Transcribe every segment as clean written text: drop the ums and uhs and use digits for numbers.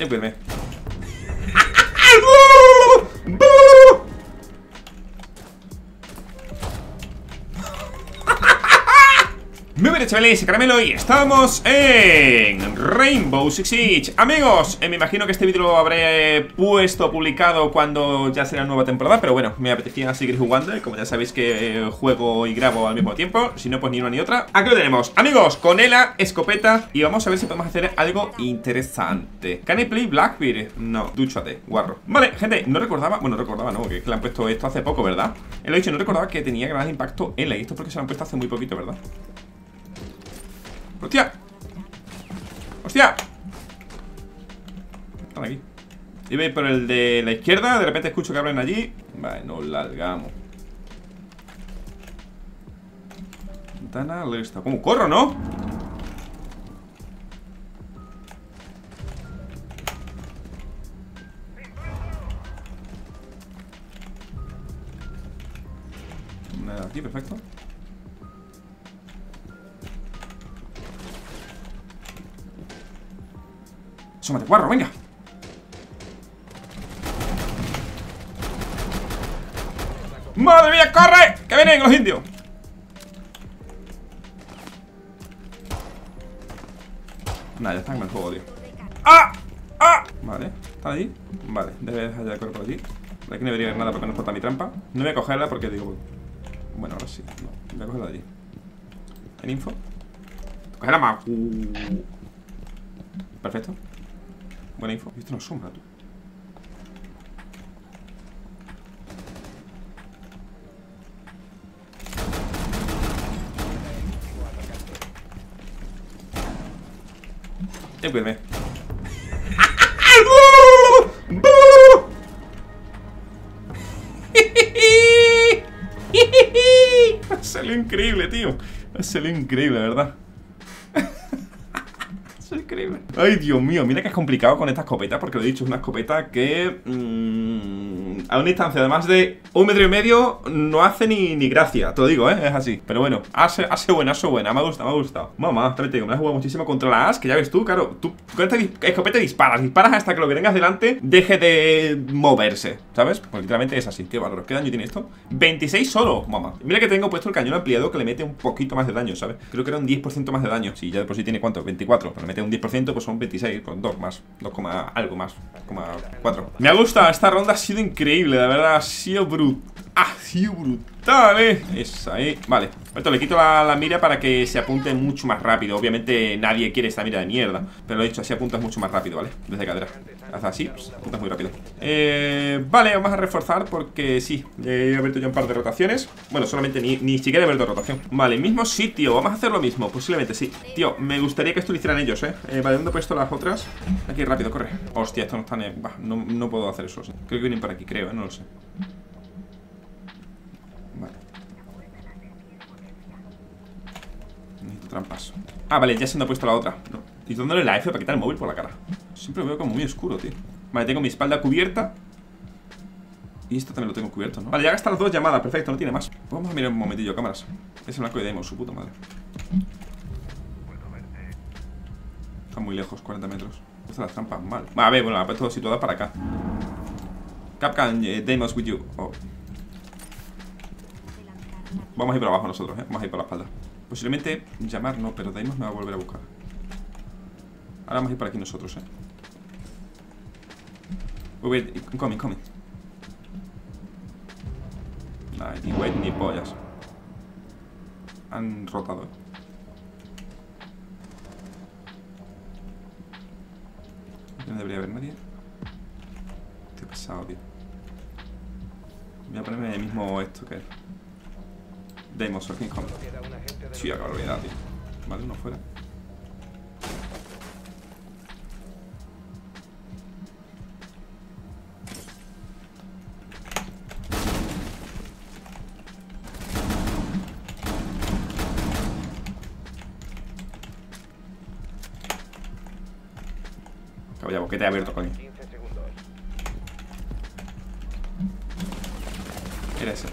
Cuídame. Muy bien, chavales, caramelo, y estamos en Rainbow Six Siege. Amigos, me imagino que este vídeo lo habré publicado cuando ya será nueva temporada, pero bueno, me apetecía seguir jugando. Y como ya sabéis que juego y grabo al mismo tiempo, si no, pues ni una ni otra. Aquí lo tenemos, amigos, con Ela, escopeta. Y vamos a ver si podemos hacer algo interesante. ¿Can I play Blackbeard? No, dúchate, guarro. Vale, gente, no recordaba, bueno, recordaba, no, que le han puesto esto hace poco, ¿verdad? Lo he dicho, no recordaba que tenía granadas de impacto Ela. Y esto porque se lo han puesto hace muy poquito, ¿verdad? ¡Hostia! ¡Hostia! Están aquí. Iba a ir por el de la izquierda. De repente escucho que abren allí. Vale, nos largamos. Ventana lista. ¿Cómo corro, no? Nada aquí, perfecto. Súmate, guarro, venga. ¡Madre mía, corre! ¡Que vienen los indios! Nada, ya están en el juego, tío. ¡Ah! ¡Ah! Vale, ¿están allí? Vale, debe dejar ya de correr por allí. De aquí no debería haber nada porque no explota mi trampa. No voy a cogerla porque digo... Bueno, ahora sí. No, voy a cogerla de allí. ¿En info? Cogerla más. Perfecto. Buena info. Esto no es sombra, tú. Cuídame. Salió increíble, tío. Salió increíble, ¿verdad? Increíble. Ay, Dios mío, mira que es complicado con esta escopeta, porque lo he dicho, es una escopeta que a una distancia de más de 1,5 metros no hace ni gracia, te lo digo, es así. Pero bueno, hace buena, me ha gustado. Mamá, te digo, me la he jugado muchísimo contra la AS, que ya ves tú, claro, tú con esta escopeta disparas hasta que lo que tengas delante deje de moverse, ¿sabes? Pues literalmente es así. Qué valor, ¿qué daño tiene esto? 26 solo, mamá. Mira que tengo puesto el cañón ampliado que le mete un poquito más de daño, ¿sabes? Creo que era un 10% más de daño. Sí, ya de por sí tiene, ¿cuánto? 24, pero le mete un 10%, pues son 26, con 2 más, 2, algo más, 4. Me ha gustado, esta ronda ha sido increíble, de verdad, ha sido brutal, esa, vale. Esto le quito la mira para que se apunte mucho más rápido. Obviamente nadie quiere esta mira de mierda, pero lo he dicho, así apuntas mucho más rápido, ¿vale? Desde cadera. Haz así, pues, apuntas muy rápido. Vale, vamos a reforzar porque sí, he abierto ya un par de rotaciones. Bueno, solamente ni siquiera he abierto rotación. Vale, mismo sitio, vamos a hacer lo mismo, posiblemente sí. Tío, me gustaría que esto lo hicieran ellos, vale, ¿dónde he puesto las otras? Aquí, rápido, corre. Hostia, esto no está... no puedo hacer eso, Creo que vienen por aquí, creo, no lo sé. Vale. Necesito trampas. Ah, vale, ya se me ha puesto la otra. No. Y dándole la F para quitar el móvil por la cara. Siempre lo veo como muy oscuro, tío. Vale, tengo mi espalda cubierta. Y esto también lo tengo cubierto, ¿no? Vale, ya gastan las 2 llamadas, perfecto, no tiene más. Vamos a mirar un momentillo, cámaras. Es el blanco de Deimos, su puta madre. Está muy lejos, 40 metros. Estas las trampas mal. A ver, bueno, la he puesto situada para acá. Capcan, Deimos with you. Oh. Vamos a ir por abajo nosotros, vamos a ir por la espalda. Posiblemente llamar no, pero Deimos me va a volver a buscar. Ahora vamos a ir por aquí nosotros, Wait, coming. Nah, ni wait ni pollas. Han rotado, No debería haber nadie. Estoy pesado, tío. Voy a ponerme el mismo esto que Deimos o King Kong. Sí, acabo de olvidar, tío. Vale, uno fuera. Ya, boquete abierto, coño. Era ese.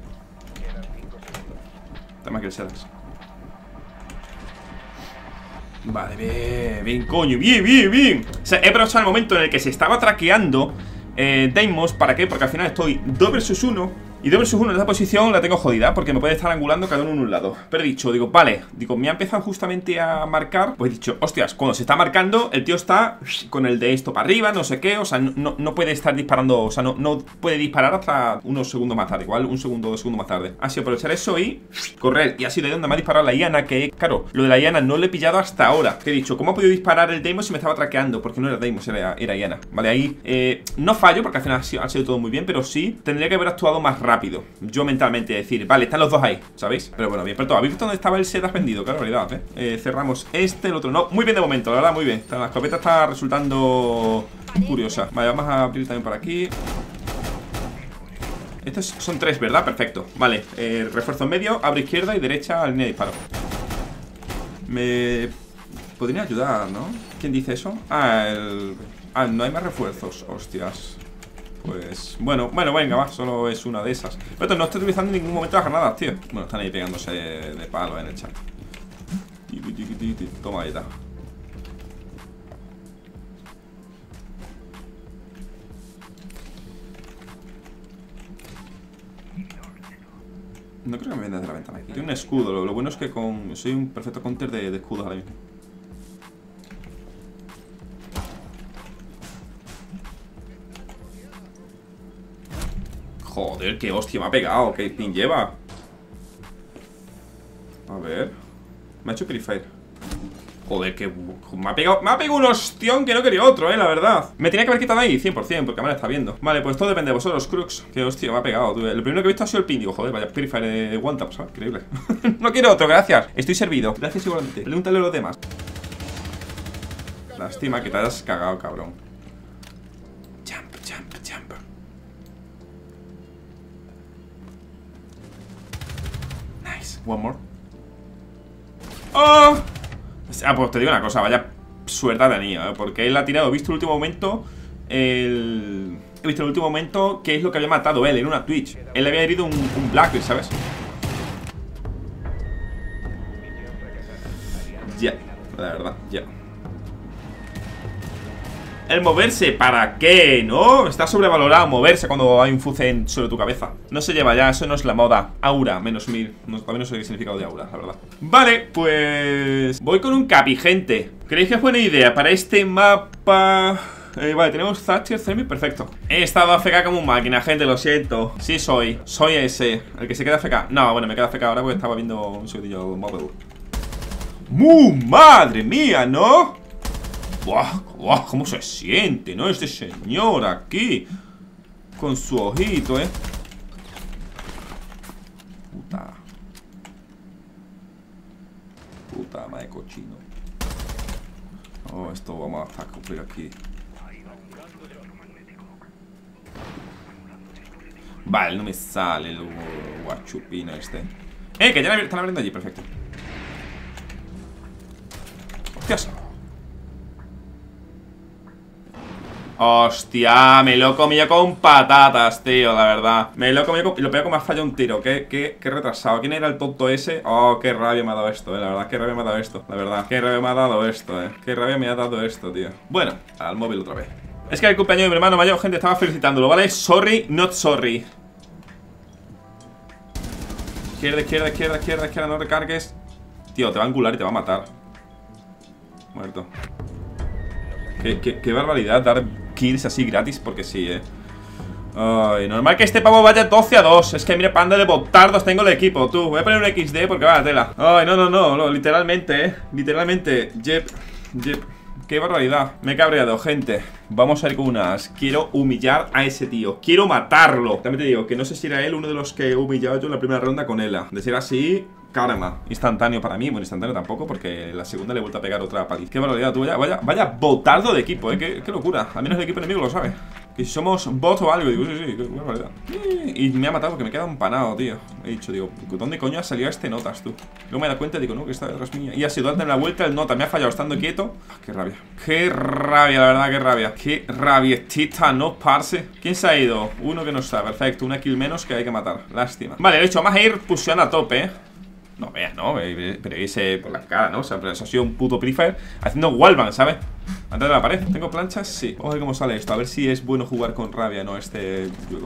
Toma que el Sedax. Vale, bien, bien, coño, bien, bien, bien. O sea, he aprovechado el momento en el que se estaba traqueando Deimos. ¿Para qué? Porque al final estoy 2 versus 1. Y 2 versus 1 en esa posición la tengo jodida, porque me puede estar angulando cada uno en un lado. Pero he dicho, digo, vale, digo, me ha empezado justamente a marcar. Pues he dicho, hostias, cuando se está marcando, el tío está con el de esto para arriba, no sé qué. O sea, no puede estar disparando. O sea, no puede disparar hasta unos segundos más tarde. Igual un segundo o 2 segundos más tarde. Así aprovechar eso y correr. Y así de donde me ha disparado la Iana, que claro, lo de la Iana no lo he pillado hasta ahora. Que he dicho, ¿cómo ha podido disparar el Deimos si me estaba traqueando? Porque no era Deimos, era Iana. Vale, ahí no fallo, porque al final ha sido todo muy bien, pero sí tendría que haber actuado más rápido. Yo mentalmente decir, vale, están los dos ahí, ¿sabéis? Pero bueno, bien, pero todo. ¿Habéis visto dónde estaba el set vendido? Qué barbaridad, cerramos el otro no. Muy bien de momento, la verdad, muy bien. La escopeta está resultando curiosa. Vale, vamos a abrir también por aquí. Estos son 3, ¿verdad? Perfecto. Vale, refuerzo en medio, abro izquierda y derecha, línea de disparo. Me podría ayudar, ¿no? ¿Quién dice eso? No hay más refuerzos, hostias. Pues, bueno, venga, va, solo es una de esas. Pero no estoy utilizando en ningún momento las granadas, tío. Bueno, están ahí pegándose de palo en el chat. Toma, ahí está. No creo que me venga desde la ventana aquí. Tiene un escudo, lo bueno es que soy un perfecto counter de escudos ahora mismo. Joder, qué hostia me ha pegado. ¿Qué pin lleva? A ver. Me ha hecho Purifier. Joder, que me ha pegado un hostión que no quería otro, la verdad. Me tenía que haber quitado ahí, 100%, porque me la está viendo. Vale, pues todo depende de vosotros, Crux. Que hostia, me ha pegado, tú. El primero que he visto ha sido el pin. Digo, joder, vaya Purifier de one tap, ¿sabes? Increíble. No quiero otro, gracias. Estoy servido. Gracias igualmente. Pregúntale a los demás. Lástima que te hayas cagado, cabrón. Jump. Nice. One more. ¡Oh! Pues te digo una cosa, vaya suerte ha tenido, porque él ha tirado, he visto el último momento He visto en el último momento qué es lo que había matado él en una Twitch. Él le había herido un Blackbeard, ¿sabes? Ya, la verdad, ya. El moverse, ¿para qué? ¿No? Está sobrevalorado moverse cuando hay un fuse sobre tu cabeza. No se lleva ya, eso no es la moda. Aura, -1000. Todavía no sé el significado de aura, la verdad. Vale, pues... voy con un capi, gente. ¿Creéis que es buena idea para este mapa? Vale, tenemos Thatcher, Zemi, perfecto. He estado AFK como un máquina, gente, lo siento. Sí soy ese, el que se queda AFK. No, bueno, me queda AFK ahora porque estaba viendo un segundillo móvil. ¡Madre mía!, ¿no? ¡Buah! ¿Cómo se siente, no? Este señor aquí con su ojito, Puta madre cochino. Oh, esto vamos a cumplir aquí. Vale, no me sale el guachupino este. Que ya están abriendo allí, perfecto. Hostias. Hostia, me lo he comido con patatas, tío, la verdad. Me lo he comido y lo peor que me ha fallado un tiro. Qué retrasado. ¿Quién era el tonto ese? Oh, qué rabia me ha dado esto, la verdad. Qué rabia me ha dado esto, la verdad. Qué rabia me ha dado esto, Qué rabia me ha dado esto, tío. Bueno, al móvil otra vez. Es que el cumpleaños de mi hermano mayor, gente, estaba felicitándolo, ¿vale? Sorry, not sorry. Izquierda, no recargues. Tío, te va a angular y te va a matar. Muerto. Qué barbaridad dar kills así gratis, porque sí, Ay, normal que este pavo vaya 12-2. Es que mira, panda de botardos tengo el equipo, tú. Voy a poner un XD porque va a tela. Ay, no, literalmente, literalmente. Yep. Qué barbaridad. Me he cabreado, gente. Vamos a ir con unas. Quiero humillar a ese tío. Quiero matarlo. También te digo que no sé si era él uno de los que he humillado yo en la primera ronda con Ela. De ser así, karma. Instantáneo para mí. Bueno, instantáneo tampoco, porque en la segunda le he vuelto a pegar otra paliza. Qué barbaridad, tú. Vaya botardo de equipo, qué locura. Al menos el equipo enemigo lo sabe. Que si somos bots o algo. Digo, sí, qué barbaridad. Y me ha matado porque me queda empanado, tío. He dicho, digo, ¿dónde coño ha salido este Notas, tú? Luego me he dado cuenta y digo, no, que está detrás mía. Y ha sido darle la vuelta el Nota. Me ha fallado estando quieto. Qué rabia. Qué rabia, la verdad, qué rabia. Qué rabietita, no, parce. ¿Quién se ha ido? Uno que no está, perfecto. Una kill menos que hay que matar. Lástima. Vale, de hecho, vamos a ir pusheando a tope, No veas, ¿no? Pero ese por la cara, ¿no? O sea, pero eso ha sido un puto Free Fire haciendo wallbang, ¿sabes? Antes de la pared. ¿Tengo planchas? Sí. Vamos a ver cómo sale esto. A ver si es bueno jugar con rabia, ¿no? Este juego.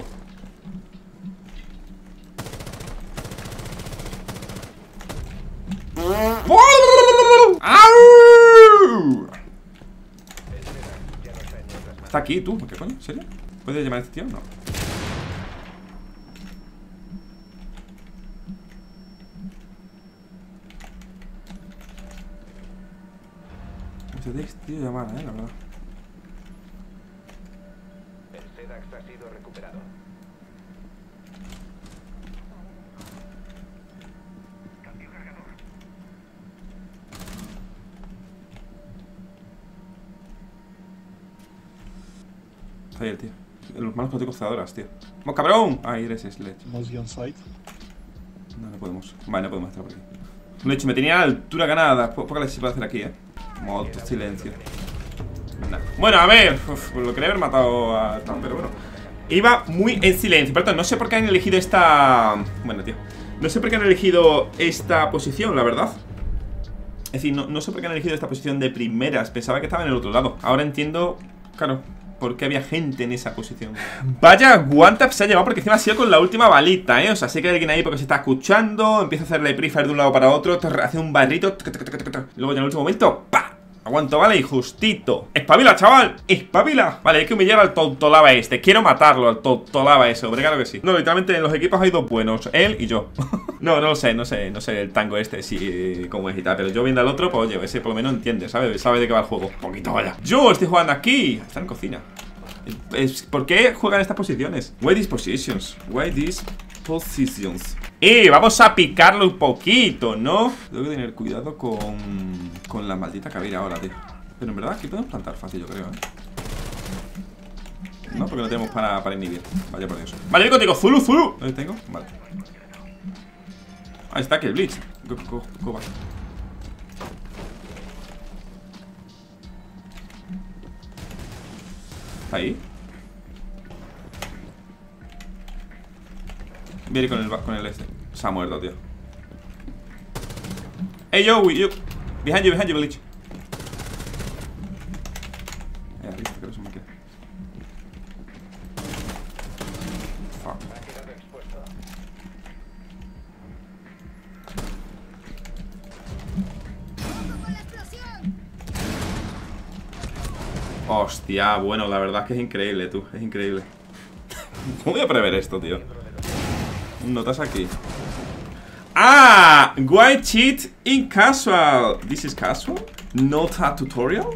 Está aquí, tú. ¿Qué coño? ¿En serio? ¿Puedes llamar a este tío? No. Tío, llamar, la verdad. El SEDAX ha sido recuperado. Cambio cargador. Está ahí el tío. Los malos corticozadoras, tío. ¡Vamos, cabrón! Ahí eres Sledge. No, no podemos. Vale, no podemos estar por aquí. De hecho, me tenía a la altura ganada. Poca leche se puede hacer aquí, Modo silencio. Nah. Bueno, a ver. Lo quería haber matado a Tom, pero bueno. Iba muy en silencio. Perdón, no sé por qué han elegido esta... Bueno, tío. No sé por qué han elegido esta posición, la verdad. Es decir, no sé por qué han elegido esta posición de primeras. Pensaba que estaba en el otro lado. Ahora entiendo, claro, por qué había gente en esa posición. Vaya one-tap se ha llevado, porque encima ha sido con la última balita, O sea, sé que hay alguien ahí porque se está escuchando. Empieza a hacerle pre-fire de un lado para otro. Hace un barrito. Y luego ya en el último momento, ¡pa! Aguanto, vale, y justito. ¡Espabila, chaval! ¡Espabila! Vale, hay que humillar al tontolaba este. Quiero matarlo, al tontolaba ese, hombre, claro que sí. No, literalmente en los equipos hay dos buenos, él y yo. No lo sé, no sé el tango este, sí, cómo es y tal. Pero yo viendo al otro, pues oye, ese por lo menos entiende, ¿sabes? Sabe de qué va el juego. Un poquito, vaya. Yo estoy jugando aquí. Está en cocina. ¿Por qué juegan estas posiciones? Why these positions? Why these positions? Vamos a picarlo un poquito, ¿no? Tengo que tener cuidado con la maldita cabera ahora, tío. Pero en verdad aquí podemos plantar fácil, yo creo, No, porque no tenemos para inhibir. Vaya por Dios. Vale, contigo, Zulu. ¿Dónde tengo? Vale. Ahí está aquí el Blitz. Go. ¿Está ahí? Viene con el este. Se ha muerto, tío. Hey, yo. Behind you, Bleach. Listo, creo que se me queda. Fuck. Hostia, bueno, la verdad es que es increíble, tú. Es increíble. ¿Cómo voy a prever esto, tío? Notas aquí. ¡Ah! Why cheat in casual? ¿This is casual? ¿Not a tutorial?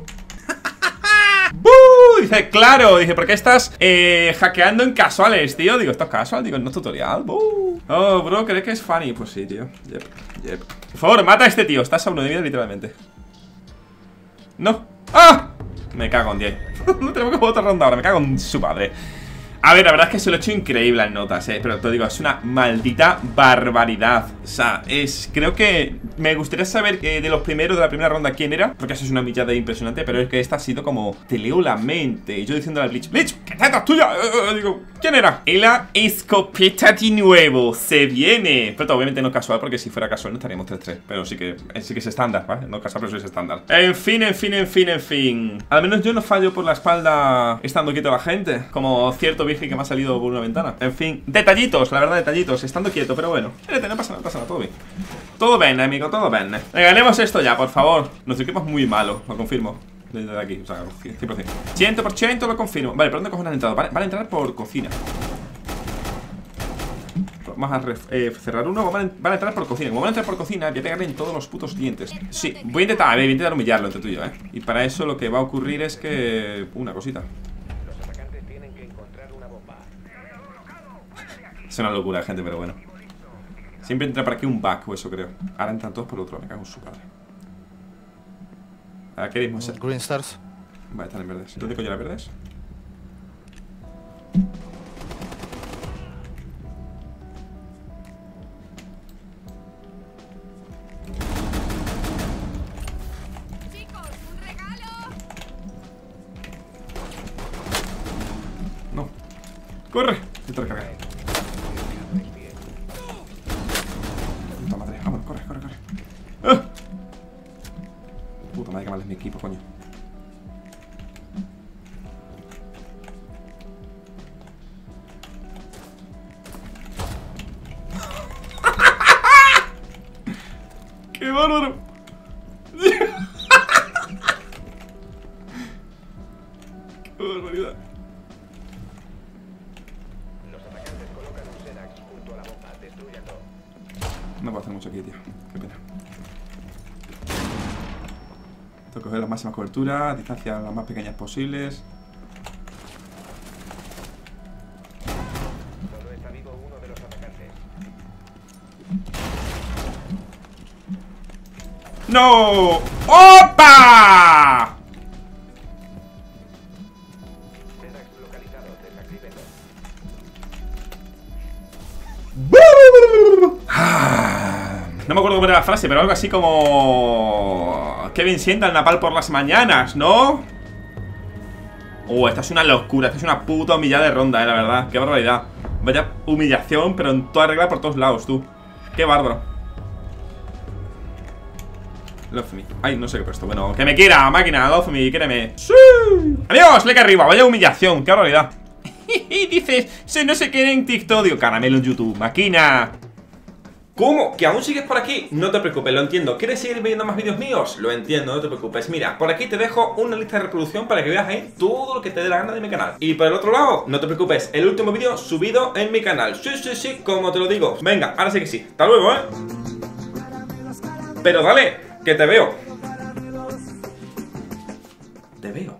¡Buu! Dice, claro. Dice, ¿por qué estás hackeando en casuales, tío? Digo, ¿esto es casual? Digo, no es tutorial. ¡Buu! Oh, bro, ¿crees que es funny? Pues sí, tío. Yep. Por favor, mata a este tío. Estás a uno de vida, literalmente. No. ¡Ah! Me cago en 10. No tenemos que jugar otra ronda ahora. Me cago en su padre. A ver, la verdad es que se lo he hecho increíble en notas, pero te digo, es una maldita barbaridad. O sea, creo que me gustaría saber de los primeros de la primera ronda quién era, porque eso es una millada impresionante. Pero es que esta ha sido como, te leo la mente. Y yo diciéndole al Bleach, ¿qué teta es tuya? Digo, ¿quién era? Y la escopeta de nuevo, se viene. Pero obviamente no casual, porque si fuera casual no estaríamos 3-3. Pero sí que es estándar, ¿vale? No casual, pero sí es estándar. En fin. Al menos yo no fallo por la espalda estando quieto a la gente, como cierto virgen que me ha salido por una ventana. En fin, detallitos, la verdad, detallitos. Estando quieto, pero bueno. No pasa nada, todo bien. Todo bien, amigo, todo bien. Ganemos esto ya, por favor. Nuestro equipo es muy malo, lo confirmo. Desde aquí, o sea, 100%. 100% lo confirmo. Vale, ¿por dónde cojones han entrado? Van a entrar por cocina. Vamos a cerrar uno. Van a entrar por cocina. Como van a entrar por cocina, voy a pegarle en todos los putos dientes. Sí, voy a intentar humillarlo entre tú y yo, Y para eso lo que va a ocurrir es que... Una cosita. Es una locura, gente, pero bueno. Siempre entra por aquí un back o eso, creo. Ahora entran todos por el otro, me cago en su padre. Ahora queremos hacer. Green Stars. Vale, están en verdes. ¿Dónde coño las verdes? No. ¡Corre! Intento recargar. Puta madre, vamos, corre. mi equipo, coño. ¡Qué bárbaro! ¡Qué barbaridad! Los atacantes colocan un Sedax junto a la bomba. Destrúyanlo. No puedo hacer mucho aquí, tío. Qué pena. Tengo que coger las máximas coberturas, distancias las más pequeñas posibles. Solo está vivo uno de los atacantes. ¡No! ¡Opa! Sedax localizado. Desactívenlo. No me acuerdo cómo era la frase, pero algo así como... ¡Qué bien sienta el napal por las mañanas!, ¿no? Esta es una locura. Esta es una puta humillada de ronda, la verdad. ¡Qué barbaridad! Vaya humillación, pero en toda regla por todos lados, tú. ¡Qué bárbaro! Love me. Ay, no sé qué he puesto. Bueno, que me quiera, máquina. Love me, quéreme. ¡Sí! Amigos, like arriba. Vaya humillación. ¡Qué barbaridad! Y dices, si no se quiere en TikTok. Digo, caramelo en YouTube. Máquina. ¿Cómo? ¿Que aún sigues por aquí? No te preocupes, lo entiendo. ¿Quieres seguir viendo más vídeos míos? Lo entiendo, no te preocupes. Mira, por aquí te dejo una lista de reproducción para que veas ahí todo lo que te dé la gana de mi canal. Y por el otro lado, no te preocupes, el último vídeo subido en mi canal. Sí, sí, sí, como te lo digo. Venga, ahora sí que sí. Hasta luego, ¿eh? Pero dale, que te veo. Te veo.